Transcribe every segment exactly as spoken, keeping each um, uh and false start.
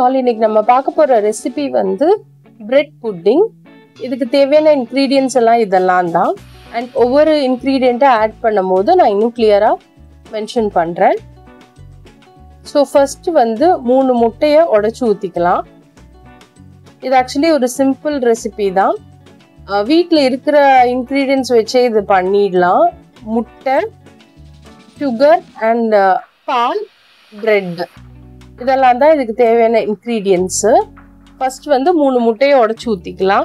all, இன்னைக்கு நம்ம பார்க்க போற ரெசிபி வந்து பிரெட் புட்டிங். இதுக்கு தேவையான இன்கிரீடியன்ஸ் எல்லாம் இதெல்லாம் தான். அண்ட் ஒவ்வொரு இன்கிரீடியண்ட்டை ஆட் பண்ணும்போது நான் இன்னும் கிளியரா மென்ஷன் பண்றேன். ஸோ ஃபர்ஸ்ட் வந்து மூணு முட்டையை உடைச்சு ஊற்றிக்கலாம். இது ஆக்சுவலி ஒரு சிம்பிள் ரெசிபி தான். வீட்டில் இருக்கிற இன்க்ரீடியன்ஸ் வச்சே இது பண்ணிடலாம். முட்டை, சுகர் அண்ட் பால், பிரெட், இதெல்லாம் தான் இதுக்கு தேவையான இன்க்ரீடியன்ஸு. ஃபர்ஸ்ட் வந்து மூணு முட்டையை உடைச்சு ஊற்றிக்கலாம்.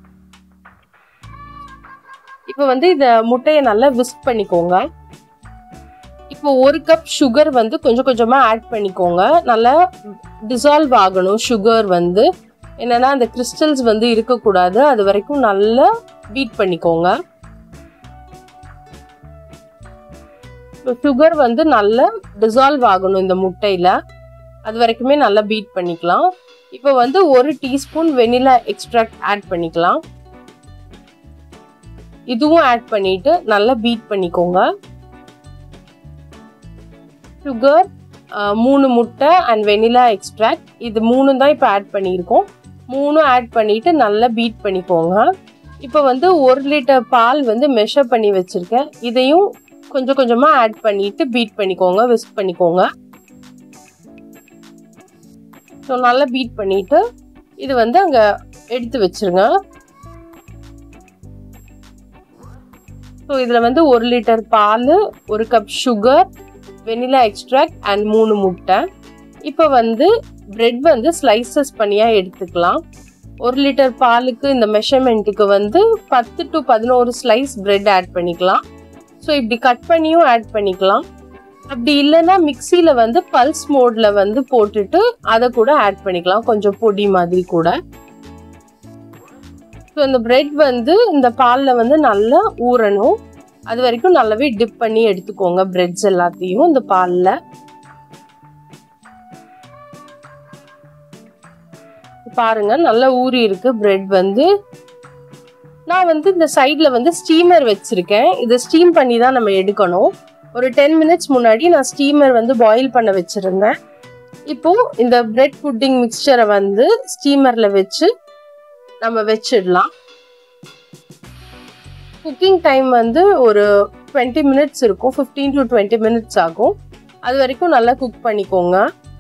இப்போ வந்து இந்த முட்டையை நல்லா விஸ்க் பண்ணிக்கோங்க. இப்போ ஒரு கப் சுகர் வந்து கொஞ்சம் கொஞ்சமாக ஆட் பண்ணிக்கோங்க. நல்லா டிசால்வ் ஆகணும் சுகர் வந்து. என்னன்னா அந்த கிறிஸ்டல்ஸ் வந்து இருக்கக்கூடாது. அது வரைக்கும் நல்லா பீட் பண்ணிக்கோங்க. சுகர் வந்து நல்லா டிசால்வ் ஆகணும் இந்த முட்டையில. அது வரைக்குமே நல்லா பீட் பண்ணிக்கலாம். இப்போ வந்து ஒரு டீஸ்பூன் வெனிலா எக்ஸ்ட்ராக்ட் ஆட் பண்ணிக்கலாம். இதுவும் ஆட் பண்ணிட்டு நல்லா பீட் பண்ணிக்கோங்க. சுகர், மூணு முட்டை அண்ட் வெனிலா எக்ஸ்ட்ராக்ட், இது மூணு தான் இப்போ ஆட் பண்ணியிருக்கோம். மூணும் ஆட் பண்ணிட்டு நல்லா பீட் பண்ணிக்கோங்க. இப்போ வந்து ஒரு லிட்டர் பால் வந்து மெஷர் பண்ணி வச்சிருக்கேன். இதையும் கொஞ்சம் கொஞ்சமா ஆட் பண்ணிட்டு பீட் பண்ணிக்கோங்க, விஸ்க் பண்ணிக்கோங்க. ஸோ நல்லா பீட் பண்ணிட்டு இது வந்து அங்க எடுத்து வச்சிருங்க. ஸோ இதுல வந்து ஒரு லிட்டர் பால், ஒரு cup sugar, vanilla extract and மூணு முட்டை. இப்போ வந்து பிரெட் வந்து ஸ்லைசஸ் பண்ணியா எடுத்துக்கலாம். ஒரு லிட்டர் பாலுக்கு இந்த மெஷர்மெண்ட்டுக்கு வந்து பத்து டு பதினோரு ஸ்லைஸ் பிரெட் ஆட் பண்ணிக்கலாம். ஸோ இப்படி கட் பண்ணியும் ஆட் பண்ணிக்கலாம். அப்படி இல்லைன்னா மிக்சியில வந்து பல்ஸ் மோட்ல வந்து போட்டுட்டு அதை கூட ஆட் பண்ணிக்கலாம், கொஞ்சம் பொடி மாதிரி கூட. ஸோ இந்த பிரெட் வந்து இந்த பாலில் வந்து நல்லா ஊறணும். அது வரைக்கும் நல்லாவே டிப் பண்ணி எடுத்துக்கோங்க பிரெட்ஸ் எல்லாத்தையும் இந்த பாலில். பாருங்க நல்லா ஊறி இருக்கு பிரெட் வந்து. நான் வந்து இந்த சைட்ல வந்து ஸ்டீமர் வச்சிருக்கேன். இதை ஸ்டீம் பண்ணி தான் நம்ம எடுக்கணும். ஒரு டென் மினிட்ஸ் முன்னாடி நான் ஸ்டீமர் வந்து பாயில் பண்ண வச்சிருந்தேன். இப்போ இந்த பிரெட் புட்டிங் மிக்சரை வந்து ஸ்டீமர்ல வச்சு நம்ம வச்சிடலாம். குக்கிங் டைம் வந்து ஒரு டுவெண்ட்டி மினிட்ஸ் இருக்கும், ஃபிஃப்டீன் டு டுவெண்ட்டி மினிட்ஸ் ஆகும். அது வரைக்கும் நல்லா குக் பண்ணிக்கோங்க.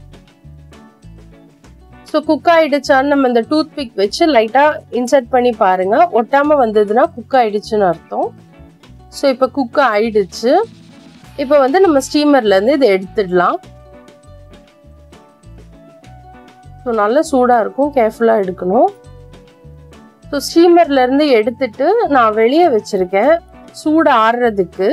ஸோ குக் ஆயிடுச்சான்னு நம்ம இந்த டூத் பிக் வச்சு லைட்டா இன்சர்ட் பண்ணி பாருங்க. ஒட்டாம வந்ததுன்னா குக் ஆயிடுச்சுன்னு அர்த்தம். ஸோ இப்போ குக் ஆயிடுச்சு. இப்போ வந்து நம்ம ஸ்டீமர்ல இருந்து இதை எடுத்துடலாம். ஸோ நல்லா சூடா இருக்கும், கேர்ஃபுல்லா எடுக்கணும். ஸோ ஸ்டீமர்ல இருந்து எடுத்துட்டு நான் வெளியே வச்சிருக்கேன் சூடு ஆறுறதுக்கு.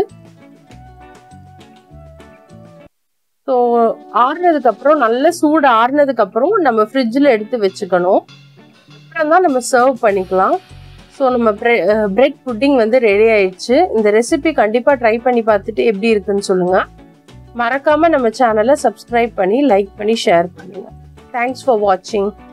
ஸோ ஆறுனதுக்கு அப்புறம் நல்ல சூடு ஆறுனதுக்கு அப்புறம் நம்ம ஃப்ரிட்ஜில் எடுத்து வச்சுக்கணும். அப்புறம் தான் நம்ம சர்வ் பண்ணிக்கலாம். ஸோ நம்ம பிரெட் புட்டிங் வந்து ரெடி ஆயிடுச்சு. இந்த ரெசிபி கண்டிப்பாக ட்ரை பண்ணி பார்த்துட்டு எப்படி இருக்குன்னு சொல்லுங்க. மறக்காம நம்ம சேனலை சப்ஸ்கிரைப் பண்ணி லைக் பண்ணி ஷேர் பண்ணுங்க. தேங்க்ஸ் ஃபார் வாட்சிங்.